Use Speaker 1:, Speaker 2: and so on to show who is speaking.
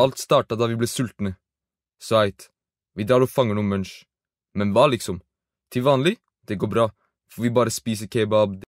Speaker 1: Alt startet da vi ble sultne. Så eit, vi drar og fanger noen munch. Men hva liksom? Til vanlig, det går bra, for vi bare spiser kebab.